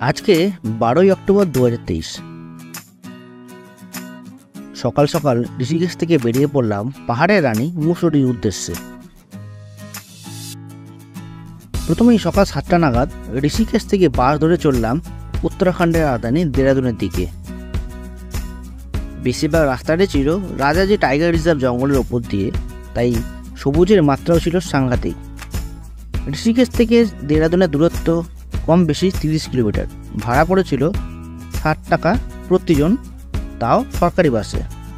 আজকে 12ই অক্টোবর 2023 সকাল সকাল ঋষিকেশ থেকে বেরিয়ে পড়লাম পাহাড়ের রানী মুসুরির উদ্দেশ্যে। প্রথমেই সকাল 7টা নাগাদ ঋষিকেশ থেকে বাস ধরে চললাম উত্তরাখণ্ডের রাজধানী দেহরাদুনের দিকে। বেশিরভাগ রাস্তাটি ছিল রাজাজি টাইগার রিজার্ভ জঙ্গলের ওপর দিয়ে, তাই সবুজের মাত্রাও ছিল সাংঘাতিক। ঋষিকেশ থেকে দেহরাদুনের দূরত্ব কম বেশি 30 কিলোমিটার। ভাড়া পড়েছিল 60 টাকা প্রতিজন, তাও সরকারি বাসে।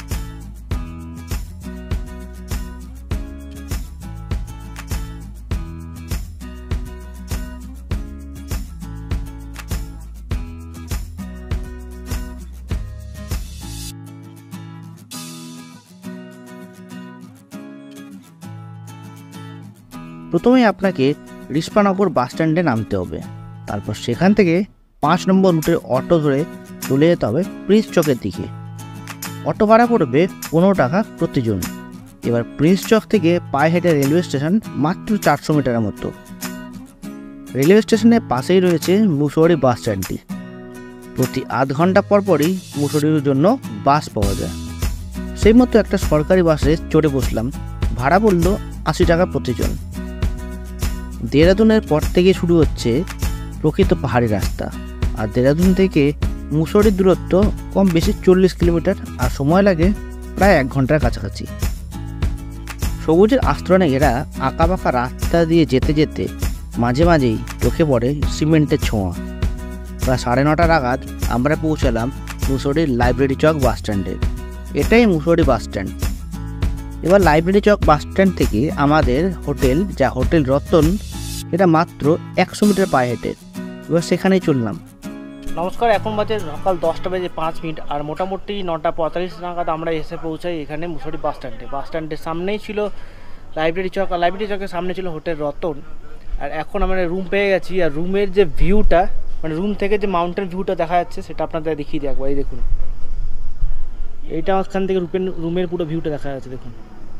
প্রথমেই আপনাকে রিস্পানগর বাস স্ট্যান্ডে নামতে হবে, তারপর সেখান থেকে 5 নম্বর রুটের অটো ধরে চলে যেতে হবে প্রিন্স চকের দিকে। অটো ভাড়া পড়বে 15 টাকা প্রতিজন। এবার প্রিন্স চক থেকে পায়ে হেঁটে রেলওয়ে স্টেশন মাত্র 400 মিটারের মতো। রেলওয়ে স্টেশনের পাশেই রয়েছে মুসৌরি বাস স্ট্যান্ডটি। প্রতি আধ ঘন্টা পর পরই মুসৌরির জন্য বাস পাওয়া যায়। সেই মতো একটা সরকারি বাসে চড়ে বসলাম। ভাড়া পড়ল 80 টাকা প্রতিজন। দেহরাদুনের পর থেকে শুরু হচ্ছে প্রকৃত পাহাড়ি রাস্তা, আর দেহরাদুন থেকে মুসৌরির দূরত্ব কম বেশি 40 কিলোমিটার, আর সময় লাগে প্রায় 1 ঘন্টার কাছাকাছি। সবুজের আস্তরণে ঘেরা আঁকাবাঁকা রাস্তা দিয়ে যেতে যেতে মাঝে মাঝেই চোখে পড়ে সিমেন্টের ছোঁয়া। প্রায় 9:30 নাগাদ আমরা পৌঁছালাম মুসৌরির লাইব্রেরি চক বাস স্ট্যান্ডে। এটাই মুসৌরি বাস স্ট্যান্ড। এবার লাইব্রেরি চক বাস স্ট্যান্ড থেকে আমাদের হোটেল, যা হোটেল রতন, এটা মাত্র 100 মিটার পায়ে হেঁটে। এবার সেখানেই চললাম। নমস্কার, এখন বাজে সকাল 10:05 আর মোটামুটি 9:45 নাগাদ আমরা এসে পৌঁছাই এখানে মুসৌরি বাস স্ট্যান্ডে। বাস স্ট্যান্ডের সামনেই ছিল লাইব্রেরি চক, আর লাইব্রেরি চকের সামনে ছিল হোটেল রতন। আর এখন আমরা রুম পেয়ে গেছি, আর রুমের যে ভিউটা, মানে রুম থেকে যে মাউন্টেন ভিউটা দেখা যাচ্ছে, সেটা আপনাদের দেখিয়ে দেখবো। এই দেখুন, এইটা ওখান থেকে রুমের পুরো ভিউটা দেখা যাচ্ছে। দেখুন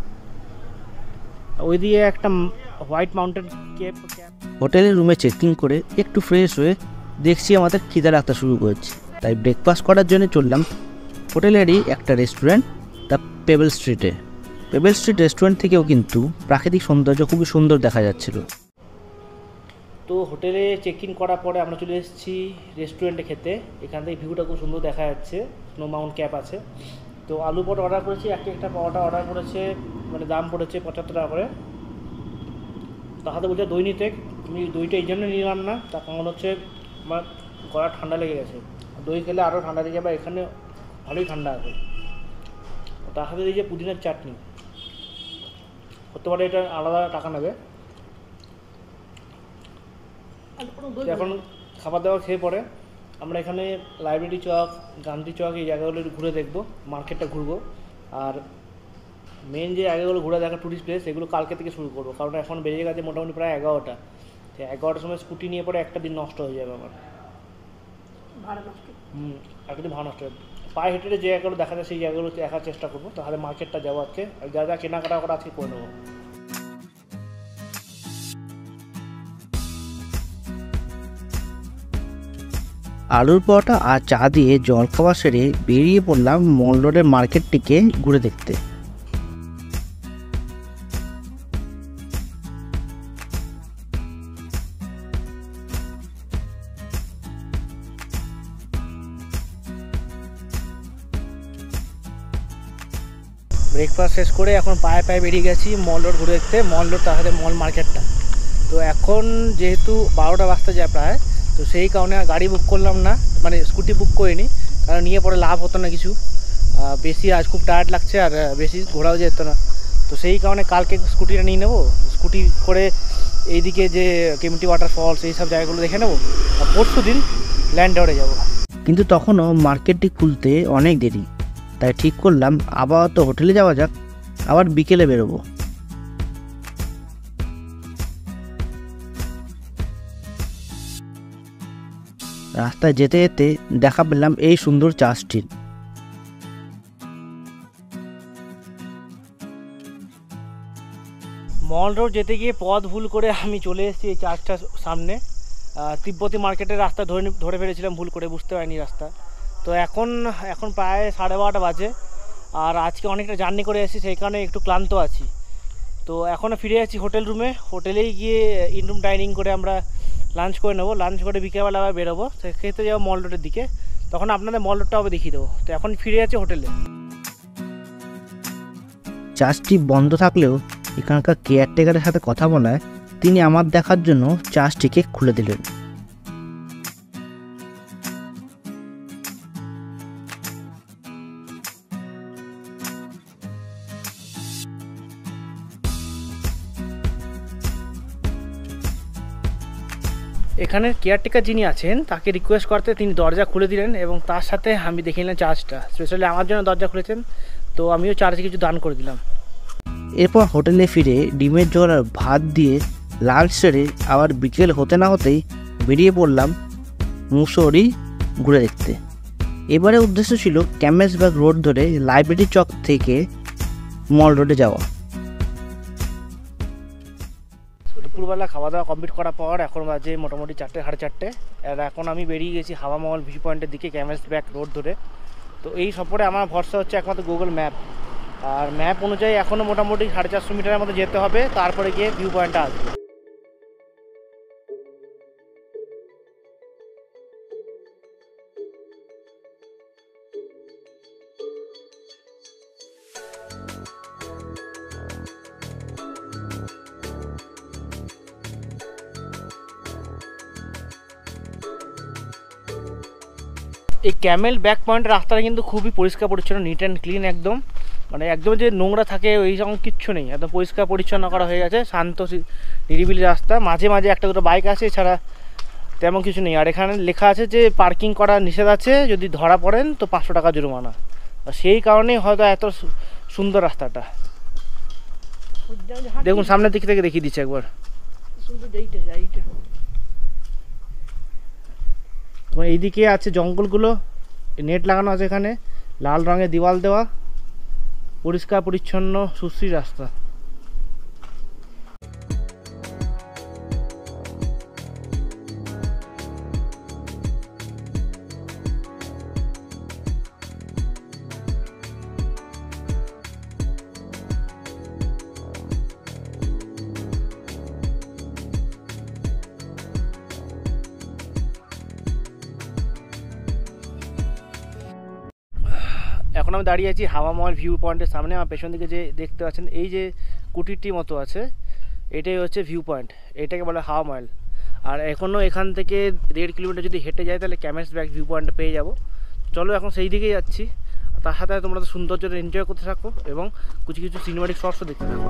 ওই দিয়ে একটা হোয়াইট মাউন্টেন কেপ। হোটেলের রুমে চেকিং করে একটু ফ্রেশ হয়ে দেখছি আমাদের খিদে লাগতে শুরু করেছে, তাই ব্রেকফাস্ট করার জন্য চললাম হোটেলেরই একটা রেস্টুরেন্ট, দ্য পেবেল স্ট্রিটে। পেবেল স্ট্রিট রেস্টুরেন্ট থেকেও কিন্তু প্রাকৃতিক সৌন্দর্য খুবই সুন্দর দেখা যাচ্ছিল। তো হোটেলে চেক ইন করার পরে আমরা চলে এসেছি রেস্টুরেন্টে খেতে। এখান থেকে ভিউটা খুব সুন্দর দেখা যাচ্ছে, স্নো মাউন্ট ক্যাপ আছে। তো আলু পরোটা অর্ডার করেছি, একটা পরোটা অর্ডার করেছে, মানে দাম পড়েছে 75 টাকা করে। তার সাথে বলছে দই নিতে। আমি দইটা এই জন্য নিলাম না, তার কারণ হচ্ছে আমার গলা ঠান্ডা লেগে গেছে। দই খেলে আরও ঠান্ডা লেগে যাবে, এখানে ভালোই ঠান্ডা আছে। তার সাথে দিয়েছে পুদিনার চাটনি। হতে পারে এটা আলাদা টাকা নেবে। এখন খাবার দাবার খেয়ে পরে আমরা এখানে লাইব্রেরি চক, গান্ধী চক, এই জায়গাগুলো ঘুরে দেখবো, মার্কেটটা ঘুরবো। আর মেন যে জায়গাগুলো ঘুরে দেখা টুরিস্ট প্লেস, এগুলো কালকে থেকে শুরু করবো, কারণ এখন বেরিয়ে গেছে মোটামুটি প্রায় 11টা। 11টার সময় স্কুটি নিয়ে পরে একটা দিন নষ্ট হয়ে যাবে আমার, ভাড়া নষ্ট। একটা দিন ভাড়া নষ্ট হবে। পায়ে হেঁটে যে জায়গাগুলো দেখা যায় সেই জায়গাগুলো দেখার চেষ্টা করবো। তাহলে মার্কেটটা যাবো আজকে, আর যা যা কেনাকাটা করা আজকে করে নেবো। আলুর পরোটা আর চা দিয়ে জল খাওয়া সেরে বেরিয়ে পড়লাম মল রোডের মার্কেটটিকে ঘুরে দেখতে। ব্রেকফাস্ট শেষ করে এখন পায়ে পায়ে বেরিয়ে গেছি মল রোড ঘুরে দেখতে। মল রোড, তার সাথে মল মার্কেটটা। তো এখন যেহেতু 12টা বাজতে যায় প্রায়, তো সেই কারণে গাড়ি বুক করলাম না, মানে স্কুটি বুক করিনি, কারণ নিয়ে পরে লাভ হতো না কিছু। বেশি আজ খুব টায়ার্ড লাগছে, আর বেশি ঘোরাও যেত না। তো সেই কারণে কালকে স্কুটিটা নিয়ে নেবো। স্কুটি করে এইদিকে যে কেমটি ওয়াটারফলস, এই সব জায়গাগুলো দেখে নেবো, আর পরশু দিন ল্যান্ডওয়ার্ডে যাবো। কিন্তু তখনও মার্কেটটি খুলতে অনেক দেরি, তাই ঠিক করলাম আবার তো হোটেলে যাওয়া যাক, আবার বিকেলে বেরোবো। রাস্তায় যেতে যেতে দেখা পেলাম এই সুন্দর চা স্ট্রিট। মল রোড যেতে গিয়ে পথ ভুল করে আমি চলে এসেছি এই চার্চটার সামনে। তিব্বতী মার্কেটের রাস্তা ধরে ফেলেছিলাম ভুল করে, বুঝতে পারিনি রাস্তা। তো এখন প্রায় 12:30 বাজে, আর আজকে অনেকটা জার্নি করে এসেছি, সেই কারণে একটু ক্লান্ত আছি। তো এখনও ফিরে যাচ্ছি হোটেল রুমে। হোটেলেই গিয়ে ইন রুম ডাইনিং করে আমরা লাঞ্চ করে নেবো। লাঞ্চ করে বিকেলবেলা আবার বেরোবো, সেক্ষেত্রে যাবো মল রোডের দিকে, তখন আপনাদের মল রোডটা আবার দেখিয়ে দেবো। তো এখন ফিরে যাচ্ছি হোটেলে। চার্জটি বন্ধ থাকলেও এখানকার কেয়ারটেকারের সাথে কথা বলায় তিনি আমার দেখার জন্য চার্জটিকে খুলে দিলেন। এখানের কেয়ারটেকার যিনি আছেন তাকে রিকোয়েস্ট করতে তিনি দরজা খুলে দিলেন, এবং তার সাথে আমি দেখে নিলাম চার্জটা স্পেশালি আমার জন্য দরজা খুলেছেন, তো আমিও চার্জে কিছু দান করে দিলাম। এরপর হোটেলে ফিরে ডিমের ঝোল আর ভাত দিয়ে লাঞ্চ সেরে আবার বিকেল হতে না হতেই বেরিয়ে পড়লাম মুসৌরি ঘুরে দেখতে। এবারে উদ্দেশ্য ছিল ক্যামেলসবাগ রোড ধরে লাইব্রেরি চক থেকে মল রোডে যাওয়া। দুপুরবেলা খাওয়া দাওয়া কমপ্লিট করার পর এখন বাজে মোটামুটি 4টে, 4:30। আর এখন আমি বেরিয়ে গেছি হাওয়া মহল ভিউ পয়েন্টের দিকে ক্যামেলসবাগ রোড ধরে। তো এই সফরে আমার ভরসা হচ্ছে একমাত্র গুগল ম্যাপ, আর ম্যাপ অনুযায়ী এখনও মোটামুটি 450 মিটারের মতো যেতে হবে, তারপরে গিয়ে ভিউ পয়েন্টটা আসবে। এই ক্যামেল ব্যাক পয়েন্টের রাস্তাটা কিন্তু খুবই পরিষ্কার পরিচ্ছন্ন, নিট অ্যান্ড ক্লিন একদম, মানে একদম যে নোংরা থাকে ওই রকম কিচ্ছু নেই, একদম পরিষ্কার পরিচ্ছন্ন করা হয়ে গেছে, শান্ত নিরিবিলি রাস্তা। মাঝে মাঝে একটা দুটো বাইক আছে, এছাড়া তেমন কিছু নেই। আর এখানে লেখা আছে যে পার্কিং করা নিষেধ আছে, যদি ধরা পড়েন তো 500 টাকা জরিমানা। সেই কারণেই হয়তো এত সুন্দর রাস্তাটা। দেখুন সামনের দিক থেকে দেখিয়ে দিচ্ছি একবার। এইদিকে আছে জঙ্গলগুলো, নেট লাগানো আছে, এখানে লাল রঙের দেওয়াল দেওয়া, পরিষ্কার পরিচ্ছন্ন সুশ্রী রাস্তা। এখন আমি দাঁড়িয়ে আছি হাওয়া মহল ভিউ পয়েন্টের সামনে। আমার পেছন দিকে যে দেখতে পাচ্ছেন এই যে কুটিরটির মতো আছে, এটাই হচ্ছে ভিউ পয়েন্ট, এটাকে বলে হাওয়া মহল। আর এখনও এখান থেকে 1.5 কিলোমিটার যদি হেঁটে যায় তাহলে ক্যামেলসবাগ ভিউ পয়েন্টটা পেয়ে যাব। চলো এখন সেই দিকেই যাচ্ছি, তার সাথে তোমরা তো সৌন্দর্যটা এনজয় করতে থাকো এবং কিছু কিছু সিনেমাটিক শটসও দেখতে থাকো।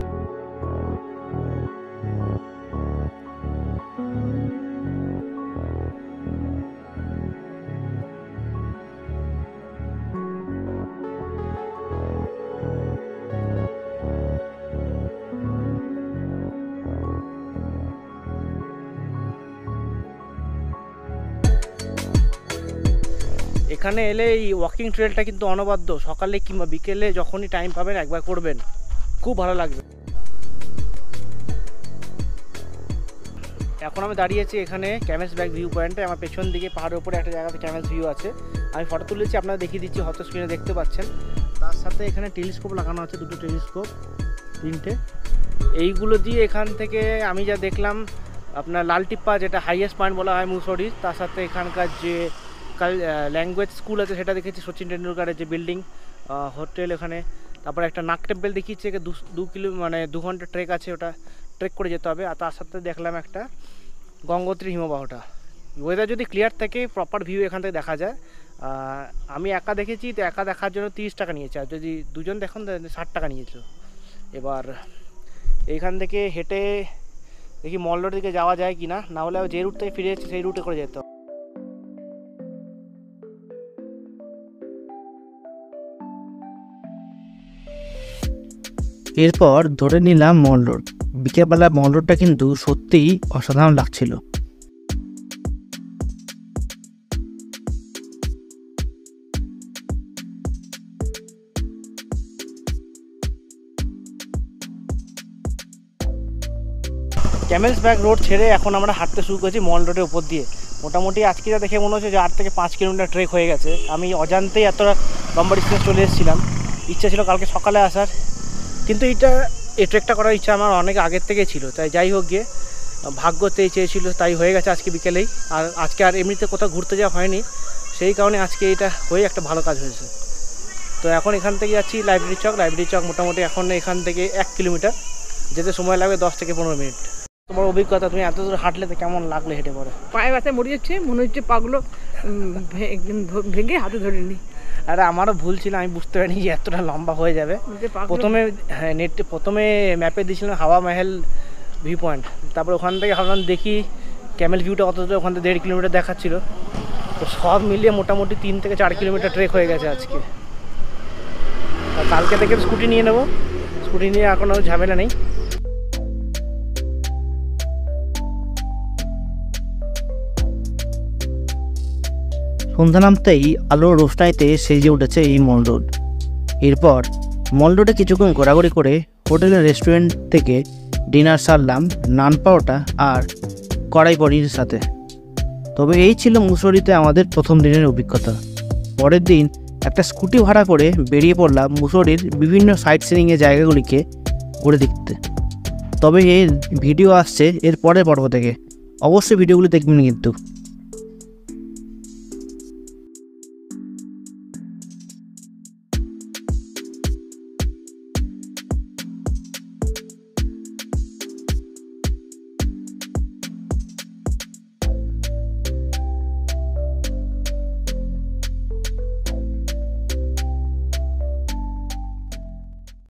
এখানে এলে এই ওয়াকিং ট্রেলটা কিন্তু অনবদ্য, সকালে কিংবা বিকেলে যখনই টাইম পাবেন একবার করবেন, খুব ভালো লাগবে। এখন আমি দাঁড়িয়েছি এখানে ক্যামেলসবাগ ভিউ পয়েন্টে। আমার পেছন দিকে পাহাড়ের উপরে একটা জায়গাতে ক্যামেলস ভিউ আছে, আমি ফটো তুলেছি, আপনারা দেখিয়ে দিচ্ছি, হয়তো স্ক্রিনে দেখতে পাচ্ছেন। তার সাথে এখানে টেলিস্কোপ লাগানো আছে, 2টো টেলিস্কোপ, 3টে। এইগুলো দিয়ে এখান থেকে আমি যা দেখলাম আপনার লালটিপ্পা, যেটা হাইয়েস্ট পয়েন্ট বলা হয় মুসৌরির, তার সাথে এখানকার যে ল্যাঙ্গুয়েজ স্কুল আছে সেটা দেখেছি, সচিন টেন্ডুলকারের যে বিল্ডিং, হোটেল এখানে, তারপরে একটা নাগ টেম্পল দেখিয়েছে, 2 ঘন্টা ট্রেক আছে, ওটা ট্রেক করে যেতে হবে। আর তার সাথে দেখলাম একটা গঙ্গোত্রী হিমবাহটা। ওয়েদার যদি ক্লিয়ার থাকে প্রপার ভিউ এখান থেকে দেখা যায়। আমি একা দেখেছি, তো একা দেখার জন্য 30 টাকা নিয়েছে, আর যদি দুজন দেখুন 60 টাকা নিয়েছিল। এবার এইখান থেকে হেঁটে দেখি মল রোডের দিকে যাওয়া যায় কি না, হলে যে রুট থেকে ফিরে যাচ্ছে সেই রুটে করে যেতে হবে। এরপর ধরে নিলাম মল রোড। বিকেলবেলা মল রোডটা কিন্তু সত্যিই অসাধারণ লাগছিল। ক্যামেলস ব্যাক রোড ছেড়ে এখন আমরা হাঁটতে শুরু করেছি মল রোডের উপর দিয়ে। মোটামুটি আজকে যা দেখে মনে হচ্ছে যে 8 থেকে 5 কিলোমিটার ট্রেক হয়ে গেছে। আমি অজান্তেই এতটা লম্বা ডিস্টেন্স চলে এসেছিলাম। ইচ্ছা ছিল কালকে সকালে আসার, কিন্তু এই ট্রেকটা করার ইচ্ছা আমার অনেক আগের থেকে ছিল। তাই যাই হোক গিয়ে ভাগ্যতেই চেয়েছিল, তাই হয়ে গেছে আজকে বিকেলেই। আর আজকে আর এমনিতে কোথাও ঘুরতে যাওয়া হয়নি, সেই কারণে আজকে এটা হয়ে একটা ভালো কাজ হয়েছে। তো এখন এখান থেকে যাচ্ছি লাইব্রেরি চক। মোটামুটি এখন এখান থেকে 1 কিলোমিটার, যেতে সময় লাগবে 10 থেকে 15 মিনিট। তোমার অভিজ্ঞতা, তুমি এত দূর হাঁটলে তো কেমন লাগলে হেঁটে পরে? পায়ে ব্যথা মরে যাচ্ছে, মনে হচ্ছে পাগুলো ভেঙে হাতে ধরে নি। আরে আমারও ভুল ছিল, আমি বুঝতে পারিনি যে এতটা লম্বা হয়ে যাবে। প্রথমে ম্যাপে দিয়েছিলাম হাওয়া মহল ভিউ পয়েন্ট, তারপর ওখান থেকে ভাবলাম দেখি ক্যামেল ভিউটা কত দূর, ওখান থেকে 1.5 কিলোমিটার দেখাচ্ছিল। তো সব মিলিয়ে মোটামুটি 3 থেকে 4 কিলোমিটার ট্রেক হয়ে গেছে আজকে। আর কালকে থেকে স্কুটি নিয়ে নেবো, স্কুটি নিয়ে এখন আর ঝামেলা নেই। সন্ধ্যা নামতেই আলোর রোশনাইতে সেজে উঠেছে এই মল রোড। এরপর মল রোডে কিছুক্ষণ ঘোরাঘুরি করে হোটেলের রেস্টুরেন্ট থেকে ডিনার সারলাম নান পাওটা আর কড়াই পনিরের সাথে। তবে এই ছিল মুসৌরিতে আমাদের প্রথম দিনের অভিজ্ঞতা। পরের দিন একটা স্কুটি ভাড়া করে বেরিয়ে পড়লাম মুসৌরির বিভিন্ন সাইট সিনিংয়ের জায়গাগুলিকে ঘুরে দেখতে। তবে এর ভিডিও আসছে এর পরের পর্ব থেকে, অবশ্যই ভিডিওগুলি দেখবেন কিন্তু।